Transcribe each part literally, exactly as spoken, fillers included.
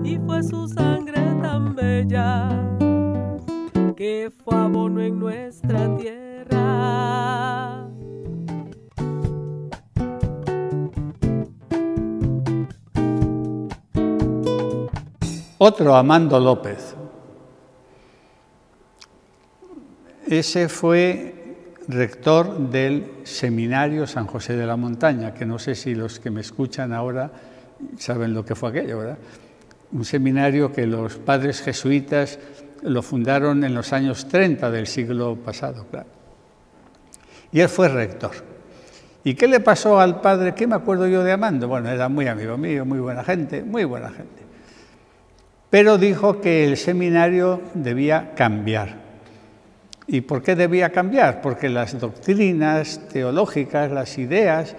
y fue su sangre tan bella que fue abono en nuestra tierra. Otro, Amando López. Ese fue rector del Seminario San José de la Montaña, que no sé si los que me escuchan ahora saben lo que fue aquello, ¿verdad? Un seminario que los padres jesuitas lo fundaron en los años treinta del siglo pasado, claro. Y él fue rector. ¿Y qué le pasó al padre? ¿Qué me acuerdo yo de Amando? Bueno, era muy amigo mío, muy buena gente, muy buena gente. Pero dijo que el seminario debía cambiar. ¿Y por qué debía cambiar? Porque las doctrinas teológicas, las ideas,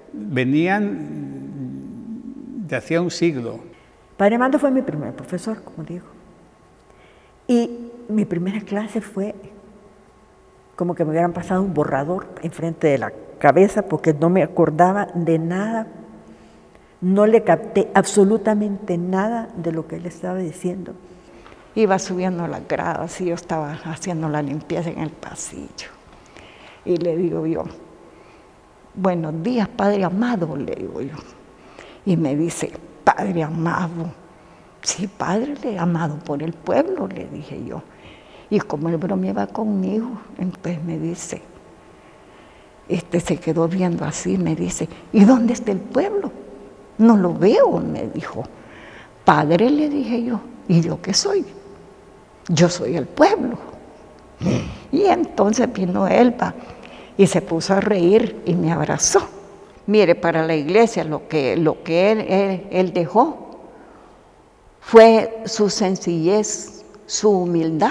venían de hacía un siglo. Padre Amando fue mi primer profesor, como digo. Y mi primera clase fue como que me hubieran pasado un borrador enfrente de la cabeza porque no me acordaba de nada. No le capté absolutamente nada de lo que él estaba diciendo. Iba subiendo las gradas y yo estaba haciendo la limpieza en el pasillo. Y le digo yo, buenos días, Padre Amado, le digo yo. Y me dice, Padre Amado, sí, Padre amado por el pueblo, le dije yo. Y como él bromeaba conmigo, entonces me dice, este se quedó viendo así, me dice, ¿y dónde está el pueblo? No lo veo, me dijo. Padre, le dije yo, ¿y yo qué soy? Yo soy el pueblo. Y entonces vino Elba y se puso a reír y me abrazó. Mire, para la iglesia lo que, lo que él, él, él dejó fue su sencillez, su humildad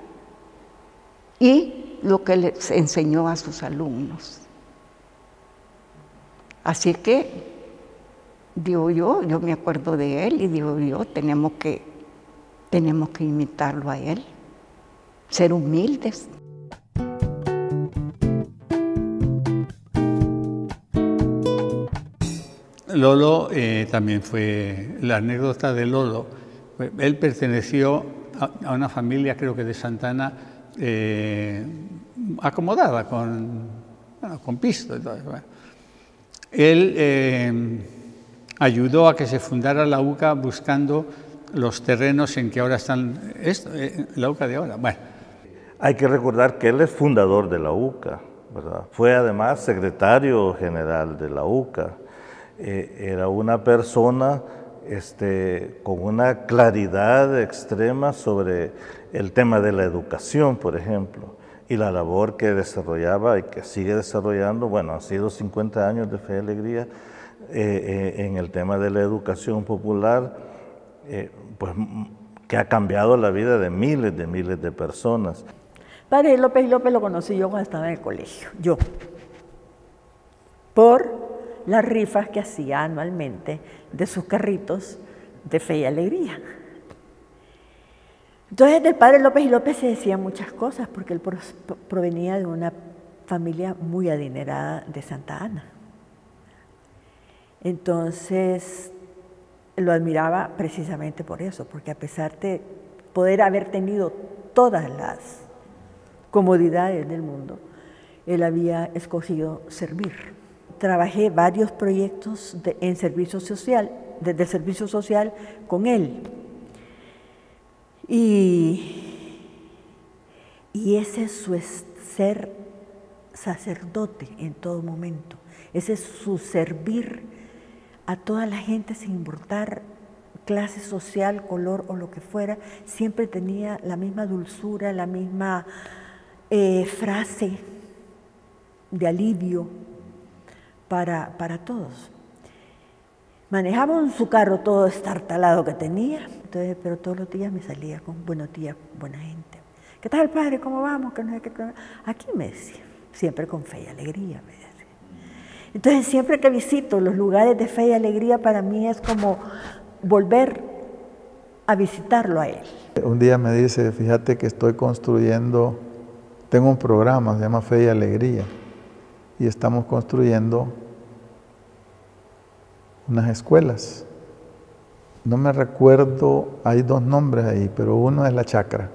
y lo que les enseñó a sus alumnos. Así que digo yo, yo me acuerdo de él y digo yo, tenemos que, tenemos que imitarlo a él, ser humildes. Lolo eh, también fue, la anécdota de Lolo, él perteneció a, a una familia, creo que de Santana, eh, acomodada, con, bueno, con pisto y todo eso. Bueno. Él eh, ayudó a que se fundara la U C A buscando los terrenos en que ahora están, esto, eh, la U C A de ahora. Bueno. Hay que recordar que él es fundador de la U C A, ¿verdad? Fue además secretario general de la U C A. Eh, era una persona este, con una claridad extrema sobre el tema de la educación, por ejemplo, y la labor que desarrollaba y que sigue desarrollando. Bueno, han sido cincuenta años de Fe y Alegría eh, eh, en el tema de la educación popular, eh, pues que ha cambiado la vida de miles de miles de personas. Padre López López lo conocí yo cuando estaba en el colegio, yo, por las rifas que hacía anualmente de sus carritos de Fe y Alegría. Entonces del padre López y López se decían muchas cosas porque él provenía de una familia muy adinerada de Santa Ana. Entonces lo admiraba precisamente por eso, porque a pesar de poder haber tenido todas las comodidades del mundo, él había escogido servir. Trabajé varios proyectos de, en servicio social, desde el servicio social con él. Y, y ese es su ser sacerdote en todo momento, ese es su servir a toda la gente sin importar clase social, color o lo que fuera, siempre tenía la misma dulzura, la misma eh, frase de alivio para, para todos. Manejaba su carro todo estartalado que tenía, entonces, pero todos los días me salía con buenos días, buena gente. ¿Qué tal, padre? ¿Cómo vamos? ¿Qué no sé qué? Aquí me decía, siempre con fe y alegría, me decía. Entonces, siempre que visito los lugares de fe y alegría, para mí es como volver a visitarlo a él. Un día me dice, fíjate que estoy construyendo, tengo un programa, se llama Fe y Alegría, y estamos construyendo unas escuelas. no me recuerdo, hay dos nombres ahí, pero uno es la chacra.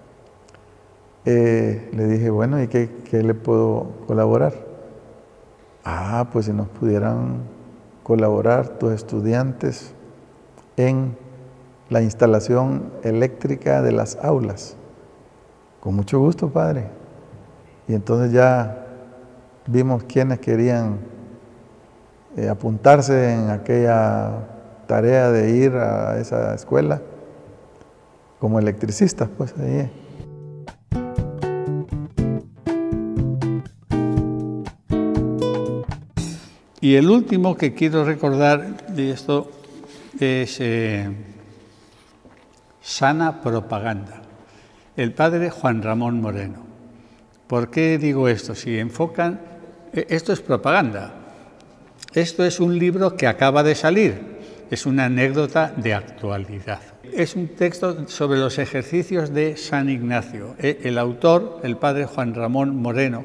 Eh, le dije, bueno, ¿y qué, qué le puedo colaborar? Ah, pues si nos pudieran colaborar tus estudiantes en la instalación eléctrica de las aulas. Con mucho gusto, padre. Y entonces ya vimos quiénes querían eh, apuntarse en aquella tarea de ir a esa escuela como electricistas, pues ahí. Y el último que quiero recordar de esto es eh, sana propaganda. El padre Juan Ramón Moreno. ¿Por qué digo esto? Si enfocan, esto es propaganda. Esto es un libro que acaba de salir. Es una anécdota de actualidad. Es un texto sobre los ejercicios de San Ignacio. El autor, el padre Juan Ramón Moreno,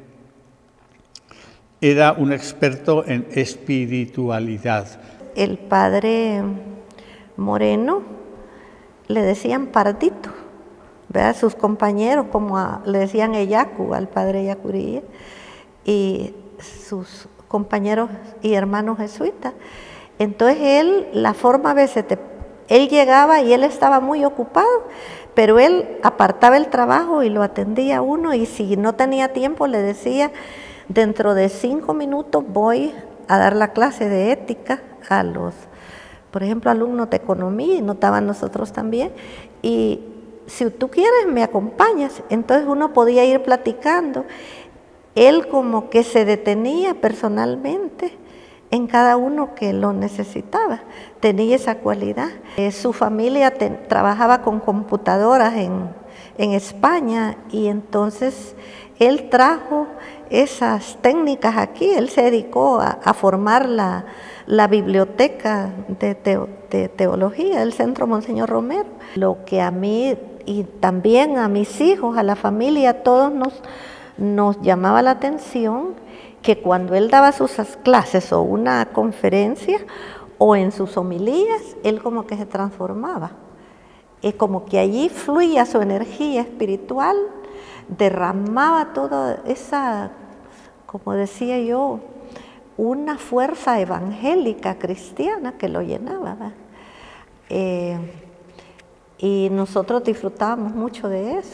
era un experto en espiritualidad. El padre Moreno le decían Pardito, ¿verdad? Sus compañeros, como a, le decían Eyacu, al padre Eyacuría, y sus compañeros y hermanos jesuitas. Entonces él, la forma a veces, te, él llegaba y él estaba muy ocupado, pero él apartaba el trabajo y lo atendía a uno, y si no tenía tiempo le decía, dentro de cinco minutos voy a dar la clase de ética a los, por ejemplo, alumnos de economía, y notaban nosotros también, y si tú quieres me acompañas. Entonces uno podía ir platicando. Él como que se detenía personalmente en cada uno que lo necesitaba, tenía esa cualidad. Eh, su familia te, trabajaba con computadoras en, en España, y entonces él trajo esas técnicas aquí. Él se dedicó a, a formar la, la biblioteca de, teo, de teología del Centro Monseñor Romero. Lo que a mí y también a mis hijos, a la familia, a todos nos, nos llamaba la atención que cuando él daba sus clases o una conferencia o en sus homilías, él como que se transformaba. Es como que allí fluía su energía espiritual, derramaba toda esa, como decía yo, una fuerza evangélica cristiana que lo llenaba. Eh, y nosotros disfrutábamos mucho de eso.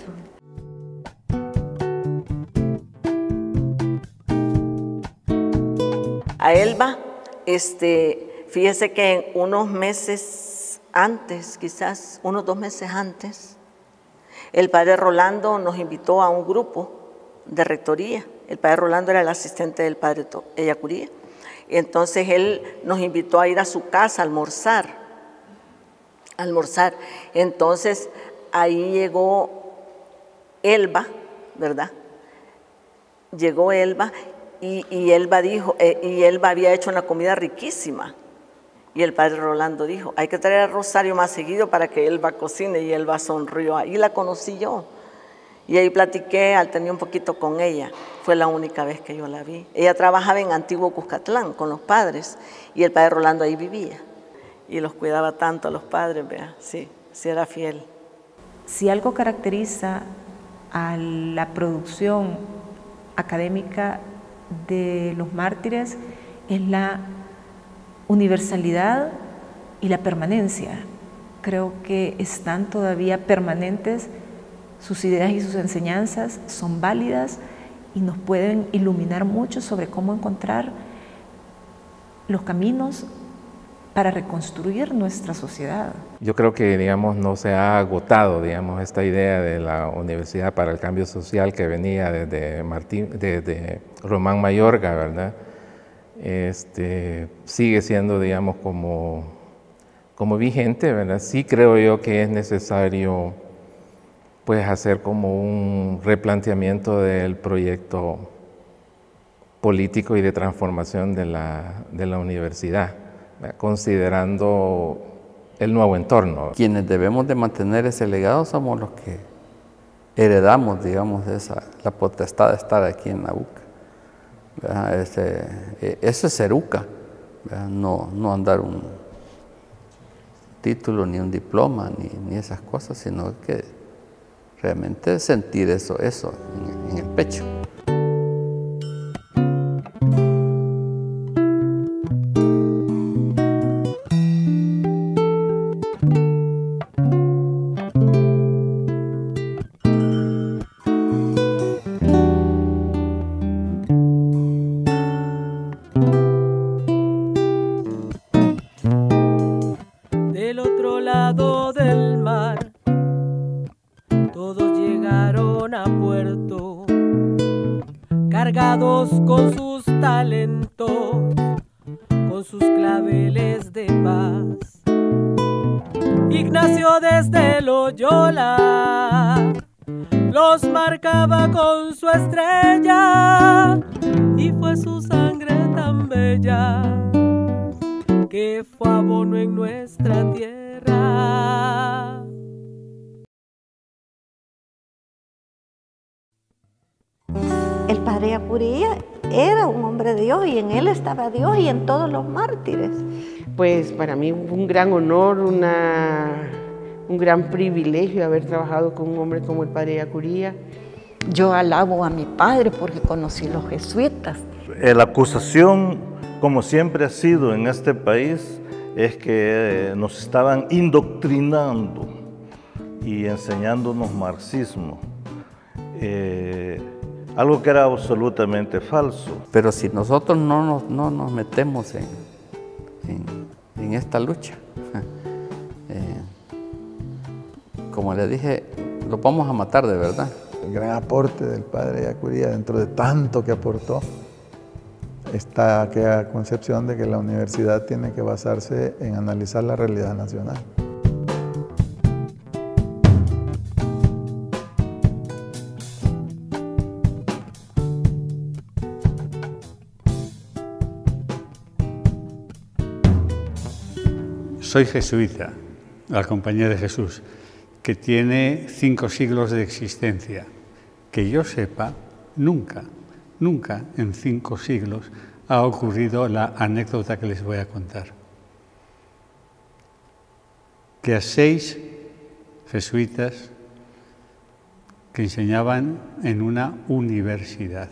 A Elba, este, fíjese que en unos meses antes, quizás unos dos meses antes, el padre Rolando nos invitó a un grupo de rectoría. El padre Rolando era el asistente del padre Eyacuría. Y entonces él nos invitó a ir a su casa a almorzar. A almorzar. Entonces ahí llegó Elba, ¿verdad? Llegó Elba y, y Elba dijo, eh, y Elba había hecho una comida riquísima. Y el padre Rolando dijo, hay que traer a Rosario más seguido para que Elba cocine, y Elba sonrió. Ahí la conocí yo. Y ahí platiqué, alterné un poquito con ella. Fue la única vez que yo la vi. Ella trabajaba en Antiguo Cuscatlán con los padres, y el padre Rolando ahí vivía. Y los cuidaba tanto a los padres, vea, sí, sí era fiel. Si algo caracteriza a la producción académica de los mártires es la universalidad y la permanencia. Creo que están todavía permanentes, sus ideas y sus enseñanzas son válidas y nos pueden iluminar mucho sobre cómo encontrar los caminos para reconstruir nuestra sociedad. Yo creo que, digamos, no se ha agotado, digamos, esta idea de la Universidad para el Cambio Social que venía desde Martín, desde Román Mayorga, ¿verdad? Este, sigue siendo, digamos, como, como vigente, ¿verdad? Sí creo yo que es necesario, pues, hacer como un replanteamiento del proyecto político y de transformación de la, de la universidad, ¿verdad? Considerando el nuevo entorno. Quienes debemos de mantener ese legado somos los que heredamos, digamos, esa, la potestad de estar aquí en la U C A. Ese, ese es ser U C A, no, no andar un título, ni un diploma, ni, ni esas cosas, sino que realmente sentir eso, eso en, en el pecho. Del otro lado del mar, todos llegaron a puerto, cargados con sus talentos, con sus claveles de paz. Ignacio desde Loyola los marcaba con su estrella, y fue su sangre tan bella que fue abono en nuestra tierra. El padre Yacuría era un hombre de Dios y en él estaba Dios y en todos los mártires. Pues para mí fue un gran honor, una, un gran privilegio haber trabajado con un hombre como el padre Yacuría. Yo alabo a mi padre porque conocí los jesuitas. La acusación, como siempre ha sido en este país, es que nos estaban indoctrinando y enseñándonos marxismo. Eh, algo que era absolutamente falso. Pero si nosotros no nos, no nos metemos en, en, en esta lucha, eh, como le dije, lo vamos a matar de verdad. El gran aporte del padre Yacuría, dentro de tanto que aportó, está aquella concepción de que la universidad tiene que basarse en analizar la realidad nacional. Soy jesuita, la Compañía de Jesús, que tiene cinco siglos de existencia. Que yo sepa, nunca, nunca en cinco siglos ha ocurrido la anécdota que les voy a contar. Que a seis jesuitas que enseñaban en una universidad,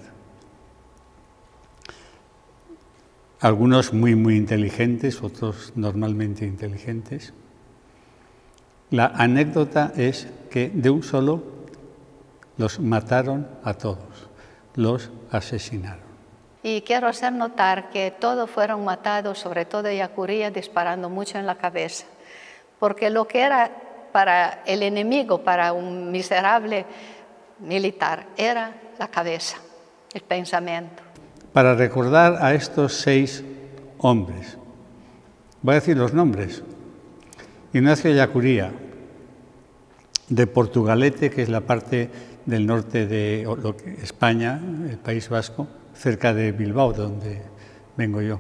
algunos muy, muy inteligentes, otros normalmente inteligentes. La anécdota es que de un solo los mataron a todos, los asesinaron. Y quiero hacer notar que todos fueron matados, sobre todo Yacuría, disparando mucho en la cabeza, porque lo que era para el enemigo, para un miserable militar, era la cabeza, el pensamiento. Para recordar a estos seis hombres, voy a decir los nombres. Ignacio Yacuría, de Portugalete, que es la parte del norte de España, el País Vasco, cerca de Bilbao, donde vengo yo.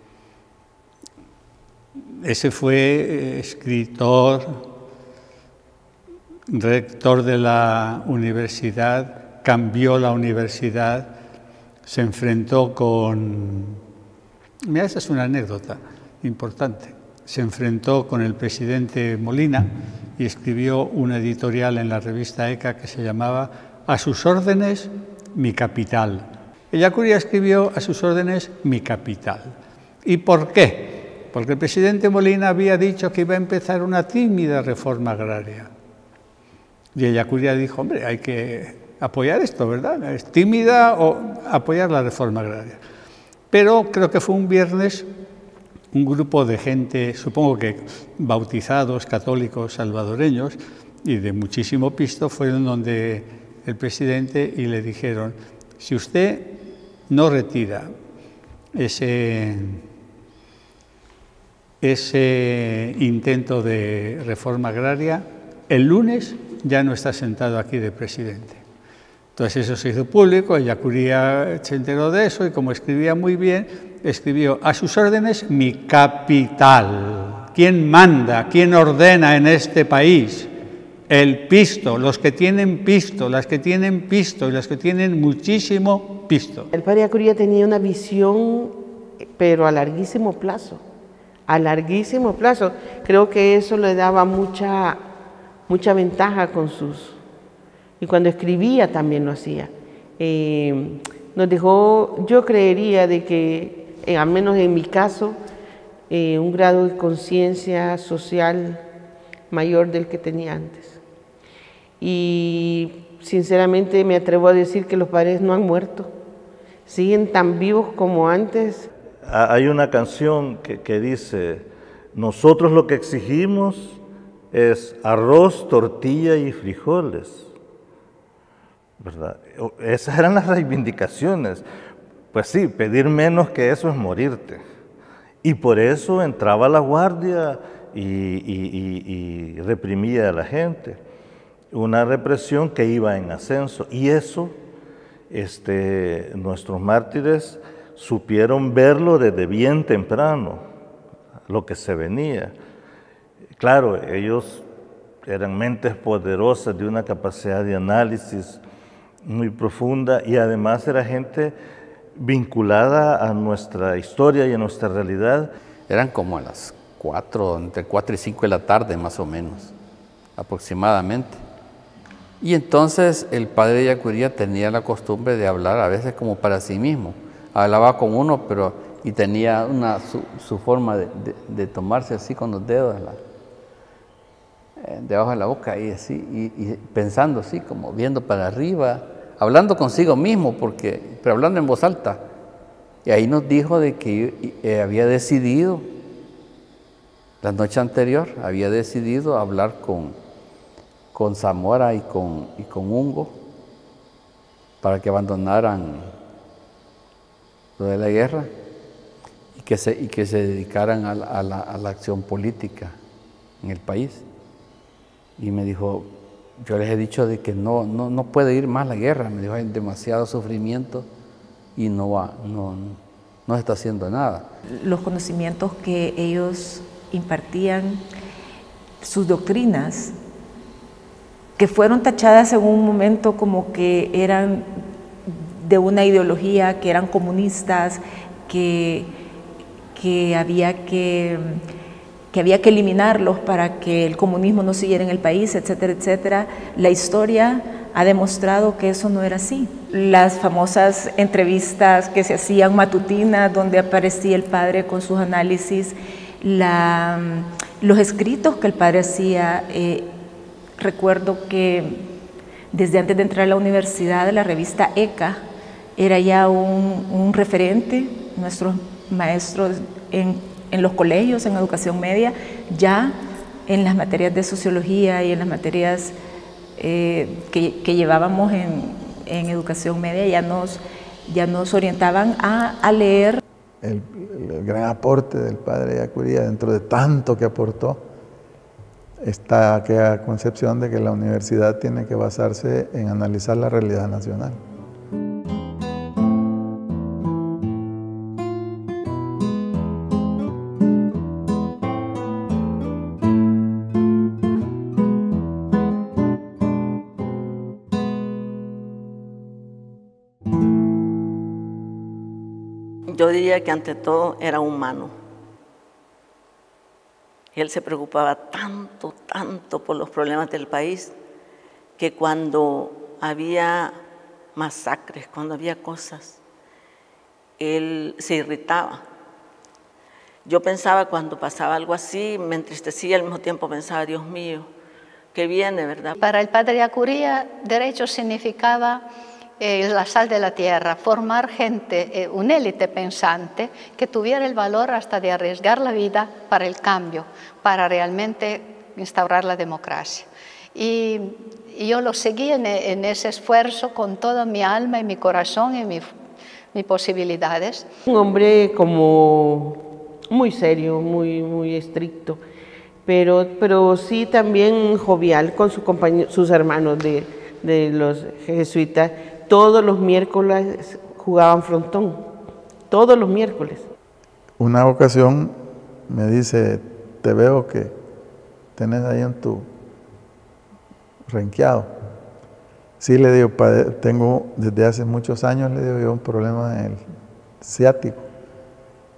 Ese fue escritor, rector de la universidad, cambió la universidad, se enfrentó con... Mira, esa es una anécdota importante. Se enfrentó con el presidente Molina y escribió una editorial en la revista ECA que se llamaba A sus órdenes, mi capital. Yacuría escribió A sus órdenes, mi capital. ¿Y por qué? Porque el presidente Molina había dicho que iba a empezar una tímida reforma agraria. Y Yacuría dijo, hombre, hay que apoyar esto, ¿verdad? ¿Es tímida o apoyar la reforma agraria? Pero creo que fue un viernes, un grupo de gente, supongo que bautizados, católicos, salvadoreños, y de muchísimo pisto, fueron donde el presidente y le dijeron, si usted no retira ese, ese intento de reforma agraria, el lunes ya no está sentado aquí de presidente. Entonces eso se hizo público, Yacuría se enteró de eso y como escribía muy bien, escribió a sus órdenes mi capital. ¿Quién manda? ¿Quién ordena en este país? El pisto, los que tienen pisto, las que tienen pisto y las que tienen muchísimo pisto. El padre Yacuría tenía una visión, pero a larguísimo plazo, a larguísimo plazo. Creo que eso le daba mucha, mucha ventaja con sus... Y cuando escribía también lo hacía. Eh, nos dejó, yo creería de que, eh, al menos en mi caso, eh, un grado de conciencia social mayor del que tenía antes. Y sinceramente me atrevo a decir que los padres no han muerto, siguen tan vivos como antes. Hay una canción que, que dice, nosotros lo que exigimos es arroz, tortilla y frijoles, ¿verdad? Esas eran las reivindicaciones. Pues sí, pedir menos que eso es morirte. Y por eso entraba la guardia y, y, y, y reprimía a la gente. Una represión que iba en ascenso. Y eso, este, nuestros mártires supieron verlo desde bien temprano, lo que se venía. Claro, ellos eran mentes poderosas de una capacidad de análisis muy profunda y además era gente vinculada a nuestra historia y a nuestra realidad. Eran como a las cuatro, entre cuatro y cinco de la tarde más o menos, aproximadamente. Y entonces el padre Yacuría tenía la costumbre de hablar a veces como para sí mismo. Hablaba con uno, pero y tenía una, su, su forma de, de, de tomarse así con los dedos la, eh, debajo de la boca y así, y, y pensando así, como viendo para arriba, hablando consigo mismo, porque, pero hablando en voz alta. Y ahí nos dijo de que eh, había decidido, la noche anterior, había decidido hablar con, con Zamora y con, y con Ungo para que abandonaran lo de la guerra y que se, y que se dedicaran a la, a, la, a la acción política en el país. Y me dijo, yo les he dicho de que no, no, no puede ir más la guerra, me dijo, hay demasiado sufrimiento y no, va, no, no se está haciendo nada. Los conocimientos que ellos impartían, sus doctrinas, que fueron tachadas en un momento como que eran de una ideología, que eran comunistas, que, que, había que, que había que eliminarlos para que el comunismo no siguiera en el país, etcétera, etcétera. La historia ha demostrado que eso no era así. Las famosas entrevistas que se hacían matutinas, donde aparecía el padre con sus análisis, la, los escritos que el padre hacía, eh, recuerdo que desde antes de entrar a la universidad, la revista E C A era ya un, un referente. Nuestros maestros en, en los colegios, en educación media, ya en las materias de sociología y en las materias eh, que, que llevábamos en, en educación media, ya nos, ya nos orientaban a, a leer. El, el gran aporte del padre Yacuría, dentro de tanto que aportó, está aquella concepción de que la universidad tiene que basarse en analizar la realidad nacional. Yo diría que ante todo era humano. Él se preocupaba tanto, tanto por los problemas del país, que cuando había masacres, cuando había cosas, él se irritaba. Yo pensaba cuando pasaba algo así, me entristecía, al mismo tiempo pensaba, Dios mío, ¿qué viene, verdad? Para el padre Yacuría, derecho significaba eh, la sal de la tierra, formar gente, eh, una élite pensante que tuviera el valor hasta de arriesgar la vida para el cambio, para realmente instaurar la democracia. Y, y yo lo seguí en, en ese esfuerzo con toda mi alma y mi corazón y mi, mis posibilidades. Un hombre como muy serio, muy, muy estricto, pero, pero sí también jovial con su compañero, sus hermanos de, de los jesuitas. Todos los miércoles jugaban frontón, todos los miércoles. Una ocasión me dice, te veo que tenés ahí en tu renqueado. Sí, le digo, tengo desde hace muchos años, le digo yo, un problema en el ciático.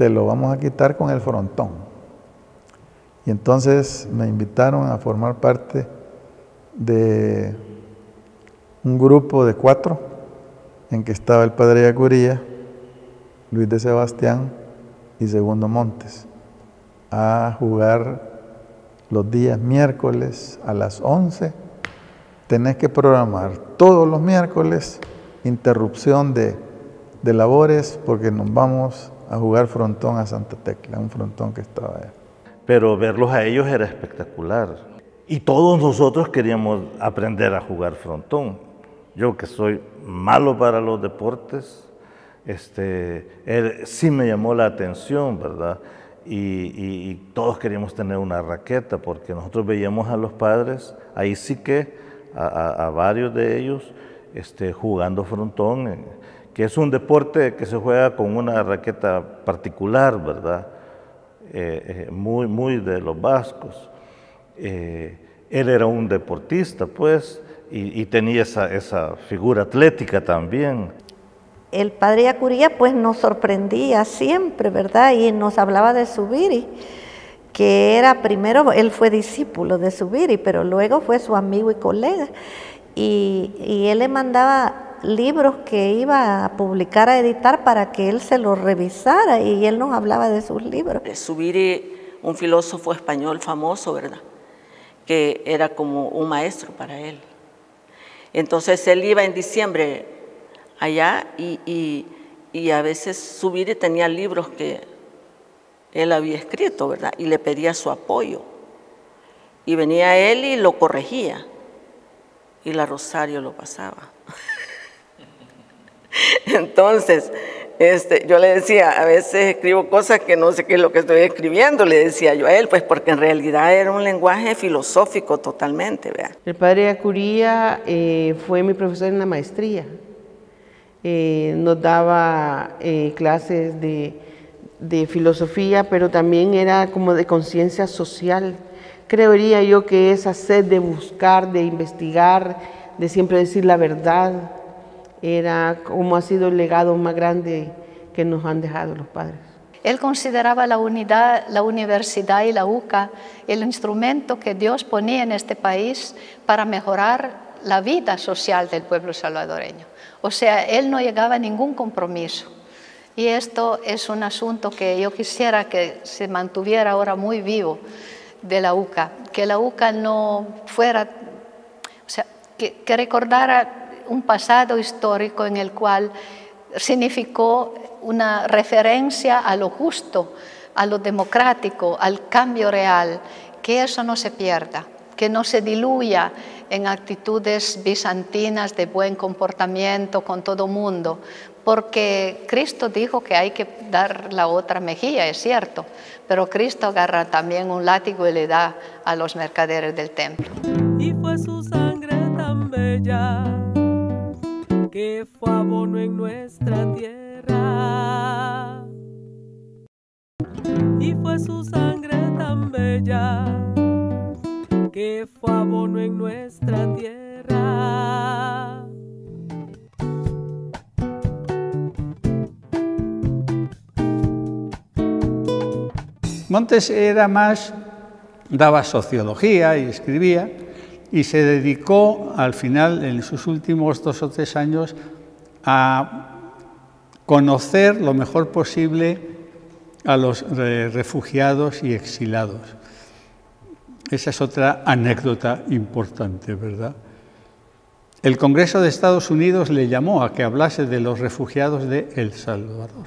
te lo vamos a quitar con el frontón. Y entonces me invitaron a formar parte de un grupo de cuatro, en que estaba el padre Yacuría, Luis de Sebastián y Segundo Montes, a jugar los días miércoles a las once. Tenés que programar todos los miércoles interrupción de, de labores porque nos vamos a jugar frontón a Santa Tecla, un frontón que estaba allá. Pero verlos a ellos era espectacular. Y todos nosotros queríamos aprender a jugar frontón. Yo que soy malo para los deportes, este, él, sí me llamó la atención, ¿verdad? Y, y, y todos queríamos tener una raqueta porque nosotros veíamos a los padres, ahí sí que a, a, a varios de ellos este, jugando frontón, eh, que es un deporte que se juega con una raqueta particular, ¿verdad? Eh, eh, muy, muy de los vascos. Eh, él era un deportista, pues, y, y tenía esa, esa figura atlética también. El padre Yacuría pues nos sorprendía siempre, ¿verdad? Y nos hablaba de Zubiri, que era primero, él fue discípulo de Zubiri, pero luego fue su amigo y colega. Y, y él le mandaba libros que iba a publicar, a editar, para que él se los revisara, y él nos hablaba de sus libros. Zubiri, un filósofo español famoso, ¿verdad? Que era como un maestro para él. Entonces él iba en diciembre allá y, y, y a veces Zubiri tenía libros que él había escrito, ¿verdad? Y le pedía su apoyo. Y venía él y lo corregía. Y la Rosario lo pasaba. Entonces, este, yo le decía, a veces escribo cosas que no sé qué es lo que estoy escribiendo, le decía yo a él, pues porque en realidad era un lenguaje filosófico totalmente, ¿verdad? El padre Yacuría eh, fue mi profesor en la maestría. Eh, nos daba eh, clases de, de filosofía, pero también era como de conciencia social. Creería yo que esa sed de buscar, de investigar, de siempre decir la verdad, era como ha sido el legado más grande que nos han dejado los padres. Él consideraba la unidad, la universidad y la U C A el instrumento que Dios ponía en este país para mejorar la vida social del pueblo salvadoreño. O sea, él no llegaba a ningún compromiso. Y esto es un asunto que yo quisiera que se mantuviera ahora muy vivo de la U C A, que la U C A no fuera, o sea, que, que recordara un pasado histórico en el cual significó una referencia a lo justo, a lo democrático, al cambio real, que eso no se pierda, que no se diluya en actitudes bizantinas de buen comportamiento con todo mundo, porque Cristo dijo que hay que dar la otra mejilla, es cierto, pero Cristo agarra también un látigo y le da a los mercaderes del templo. Y fue su sangre tan bella que fue abono en nuestra tierra. Y fue su sangre tan bella que fue abono en nuestra tierra. Montes era más, daba sociología y escribía, y se dedicó al final, en sus últimos dos o tres años, a conocer lo mejor posible a los refugiados y exilados. Esa es otra anécdota importante, ¿verdad? El Congreso de Estados Unidos le llamó a que hablase de los refugiados de El Salvador.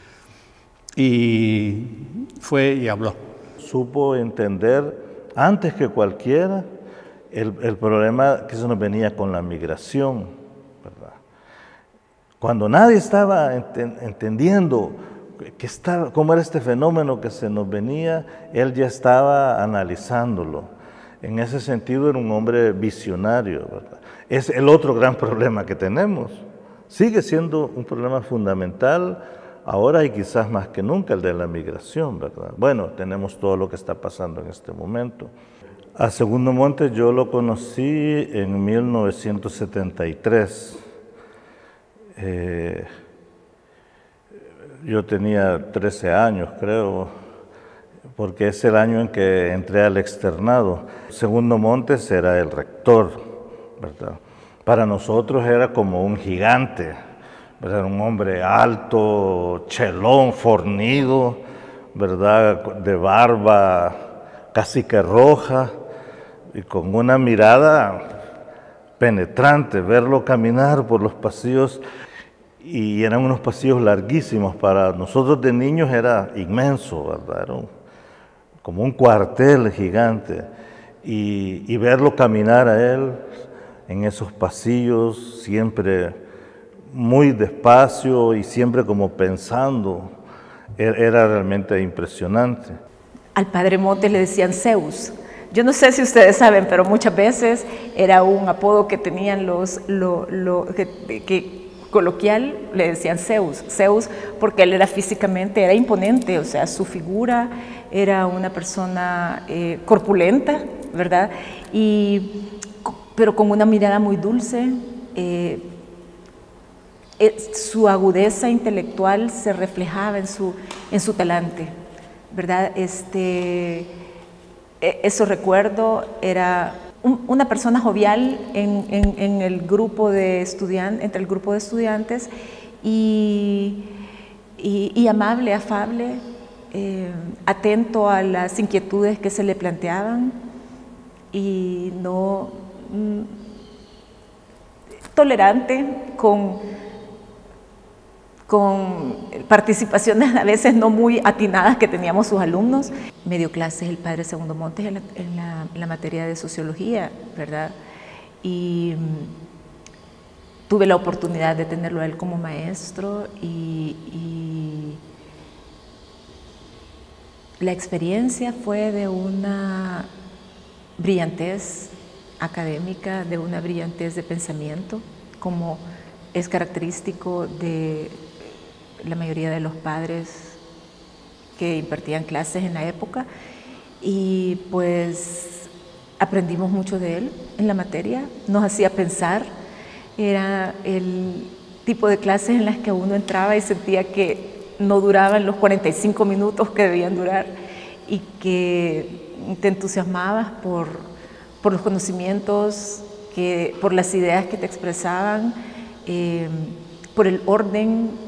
Y fue y habló. Supo entender, antes que cualquiera, el, el problema que se nos venía con la migración, ¿verdad? Cuando nadie estaba ent entendiendo que estaba, cómo era este fenómeno que se nos venía, él ya estaba analizándolo. En ese sentido era un hombre visionario, ¿verdad? Es el otro gran problema que tenemos. Sigue siendo un problema fundamental ahora y quizás más que nunca, el de la migración, ¿verdad? Bueno, tenemos todo lo que está pasando en este momento. A Segundo Montes yo lo conocí en mil novecientos setenta y tres. Eh, yo tenía trece años, creo, porque es el año en que entré al externado. Segundo Montes era el rector, ¿verdad? Para nosotros era como un gigante, ¿verdad? Un hombre alto, chelón, fornido, ¿verdad? De barba casi que roja y con una mirada penetrante, verlo caminar por los pasillos, y eran unos pasillos larguísimos. Para nosotros de niños era inmenso, ¿verdad? Era un, como un cuartel gigante, y, y verlo caminar a él en esos pasillos, siempre muy despacio y siempre como pensando, era realmente impresionante. Al padre Montes le decían Zeus. Yo no sé si ustedes saben, pero muchas veces era un apodo que tenían los, lo, lo, que, que coloquial, le decían Zeus. Zeus porque él era físicamente, era imponente, o sea, su figura era una persona eh, corpulenta, ¿verdad? Y, pero con una mirada muy dulce. Eh, eh, su agudeza intelectual se reflejaba en su, en su talante, ¿verdad? Este... Eso recuerdo, era un, una persona jovial en, en, en el grupo de estudiantes, entre el grupo de estudiantes, y, y, y amable, afable, eh, atento a las inquietudes que se le planteaban, y no mm, tolerante con con participaciones a veces no muy atinadas que teníamos sus alumnos. Me dio clases el padre Segundo Montes en la, en la, en la materia de sociología, ¿verdad? Y um, tuve la oportunidad de tenerlo a él como maestro, y, y la experiencia fue de una brillantez académica, de una brillantez de pensamiento, como es característico de la mayoría de los padres que impartían clases en la época, y pues aprendimos mucho de él en la materia, nos hacía pensar. Era el tipo de clases en las que uno entraba y sentía que no duraban los cuarenta y cinco minutos que debían durar, y que te entusiasmabas por, por los conocimientos, que, por las ideas que te expresaban, eh, por el orden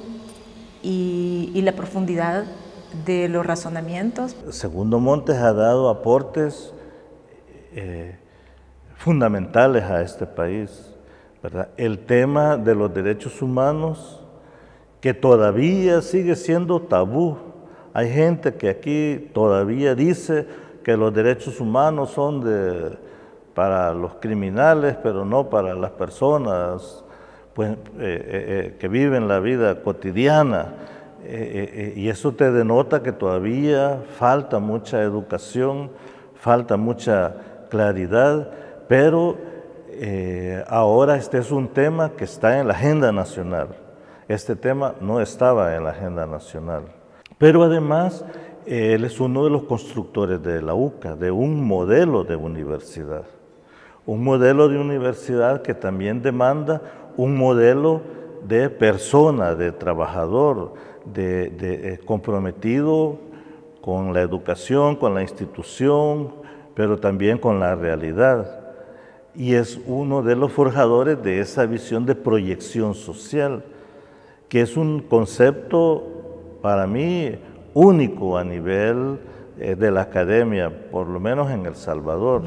y, y la profundidad de los razonamientos. Segundo Montes ha dado aportes eh, fundamentales a este país, ¿verdad? El tema de los derechos humanos, que todavía sigue siendo tabú. Hay gente que aquí todavía dice que los derechos humanos son de, para los criminales, pero no para las personas pues, eh, eh, que viven la vida cotidiana. Eh, eh, y eso te denota que todavía falta mucha educación, falta mucha claridad, pero eh, ahora este es un tema que está en la agenda nacional. Este tema no estaba en la agenda nacional. Pero además, eh, él es uno de los constructores de la U C A, de un modelo de universidad. Un modelo de universidad que también demanda un modelo de persona, de trabajador, de, de, eh, comprometido con la educación, con la institución, pero también con la realidad. Y es uno de los forjadores de esa visión de proyección social, que es un concepto para mí único a nivel eh, de la academia, por lo menos en El Salvador.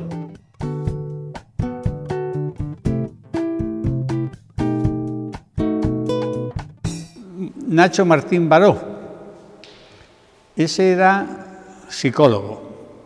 Nacho Martín Baró, ese era psicólogo.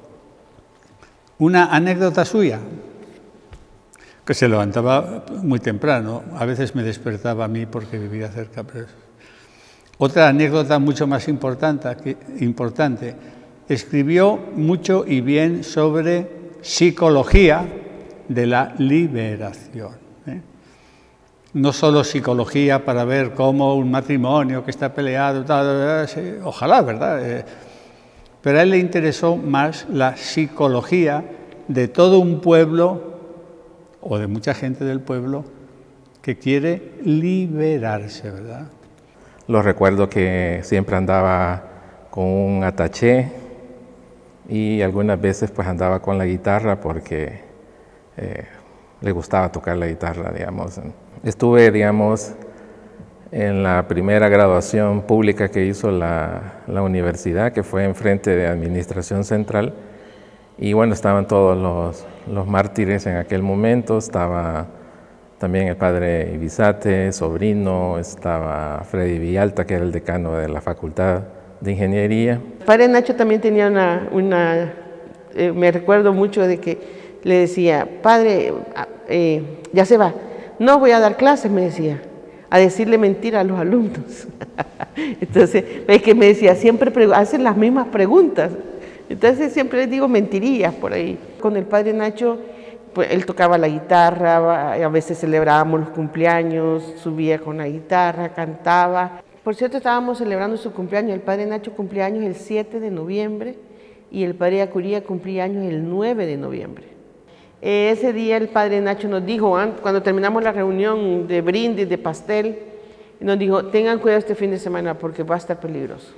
Una anécdota suya, que se levantaba muy temprano, a veces me despertaba a mí porque vivía cerca. Pero... Otra anécdota mucho más importante, que, importante, escribió mucho y bien sobre psicología de la liberación. ¿eh? No solo psicología para ver cómo un matrimonio que está peleado, tal, tal, ojalá, ¿verdad? Eh, pero a él le interesó más la psicología de todo un pueblo, o de mucha gente del pueblo, que quiere liberarse, ¿verdad? Lo recuerdo que siempre andaba con un ataché y algunas veces pues andaba con la guitarra porque eh, le gustaba tocar la guitarra, digamos. Estuve, digamos, en la primera graduación pública que hizo la, la universidad, que fue enfrente de Administración Central, y bueno, estaban todos los, los mártires en aquel momento, estaba también el padre Ibizate, sobrino, estaba Freddy Villalta, que era el decano de la Facultad de Ingeniería. El padre Nacho también tenía una, una eh, me recuerdo mucho de que le decía, padre, eh, ya se va, no voy a dar clases, me decía, a decirle mentira a los alumnos. Entonces, es que me decía, siempre hacen las mismas preguntas. Entonces siempre les digo mentirías por ahí. Con el padre Nacho, pues él tocaba la guitarra, a veces celebrábamos los cumpleaños, subía con la guitarra, cantaba. Por cierto, estábamos celebrando su cumpleaños. El padre Nacho cumplía años el siete de noviembre y el padre Yacuría cumplía años el nueve de noviembre. Ese día el padre Nacho nos dijo, cuando terminamos la reunión de brindis, de pastel, nos dijo, tengan cuidado este fin de semana porque va a estar peligroso.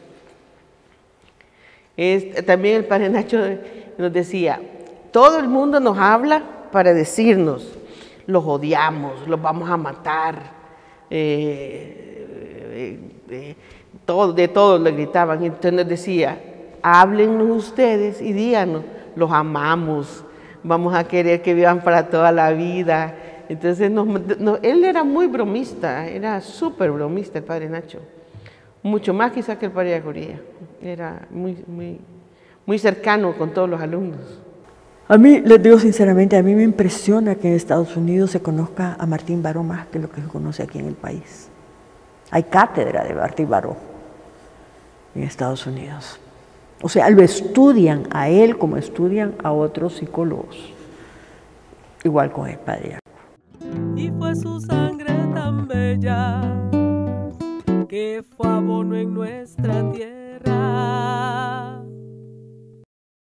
Es, también el padre Nacho nos decía, todo el mundo nos habla para decirnos, los odiamos, los vamos a matar, eh, eh, eh, todo, de todos le gritaban. Entonces nos decía, háblennos ustedes y díganos, los amamos, vamos a querer que vivan para toda la vida. Entonces nos, no, él era muy bromista, era súper bromista el padre Nacho. Mucho más quizás que el padre Yacuría. Era muy, muy, muy cercano con todos los alumnos. A mí, les digo sinceramente, a mí me impresiona que en Estados Unidos se conozca a Martín Baró más que lo que se conoce aquí en el país. Hay cátedra de Martín Baró en Estados Unidos. O sea, lo estudian a él como estudian a otros psicólogos. Igual con el padre Yacuría. Y fue su sangre tan bella que fue abono en nuestra tierra.